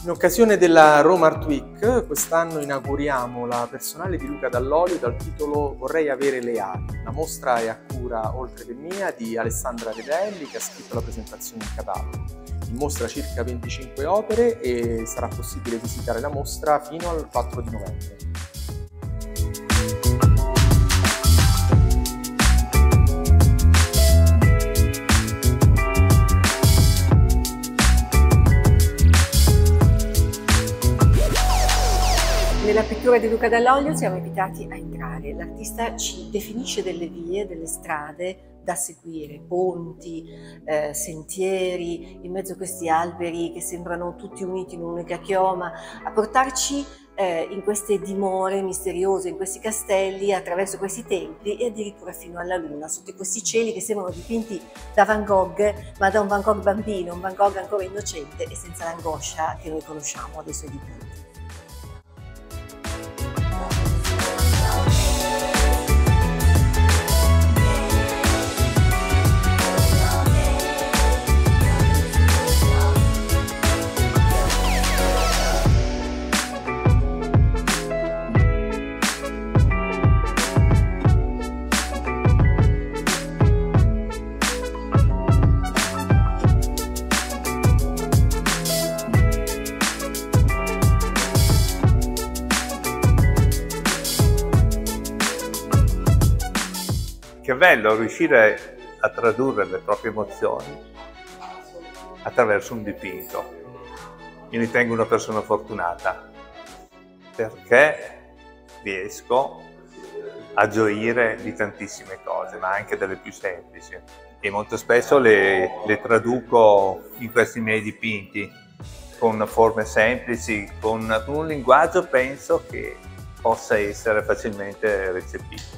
In occasione della Roma Art Week, quest'anno inauguriamo la personale di Luca Dall'Olio dal titolo Vorrei avere le ali. La mostra è a cura, oltre che mia, di Alessandra Redelli, che ha scritto la presentazione in catalogo. In mostra circa 25 opere e sarà possibile visitare la mostra fino al 4 di novembre. Nella pittura di Luca Dall'Olio siamo invitati a entrare. L'artista ci definisce delle vie, delle strade da seguire, ponti, sentieri, in mezzo a questi alberi che sembrano tutti uniti in un'unica chioma, a portarci in queste dimore misteriose, in questi castelli, attraverso questi templi e addirittura fino alla luna, sotto questi cieli che sembrano dipinti da Van Gogh, ma da un Van Gogh bambino, un Van Gogh ancora innocente e senza l'angoscia che noi conosciamo dei suoi dipinti. Che bello riuscire a tradurre le proprie emozioni attraverso un dipinto. Io mi ritengo una persona fortunata perché riesco a gioire di tantissime cose, ma anche delle più semplici. E molto spesso le traduco in questi miei dipinti con forme semplici, con un linguaggio penso che possa essere facilmente recepito.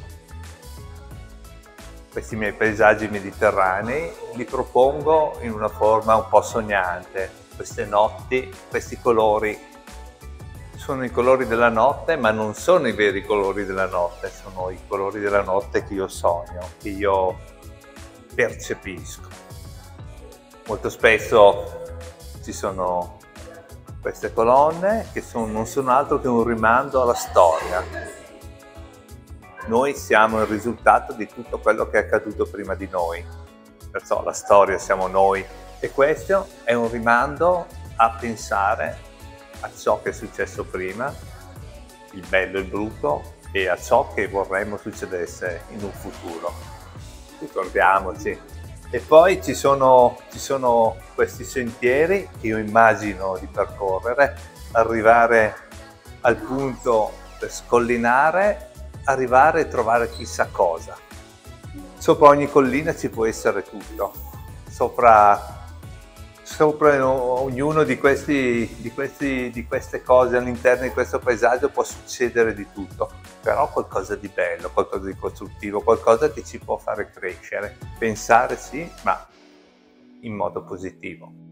Questi miei paesaggi mediterranei li propongo in una forma un po' sognante. Queste notti, questi colori sono i colori della notte, ma non sono i veri colori della notte, sono i colori della notte che io sogno, che io percepisco. Molto spesso ci sono queste colonne che non sono altro che un rimando alla storia. Noi siamo il risultato di tutto quello che è accaduto prima di noi, perciò la storia siamo noi e questo è un rimando a pensare a ciò che è successo prima, il bello e il brutto, e a ciò che vorremmo succedesse in un futuro. Ricordiamoci. E poi ci sono questi sentieri che io immagino di percorrere, arrivare al punto per scollinare, arrivare e trovare chissà cosa. Sopra ogni collina ci può essere tutto. Sopra ognuno di queste cose all'interno di questo paesaggio può succedere di tutto, però qualcosa di bello, qualcosa di costruttivo, qualcosa che ci può fare crescere, pensare sì, ma in modo positivo.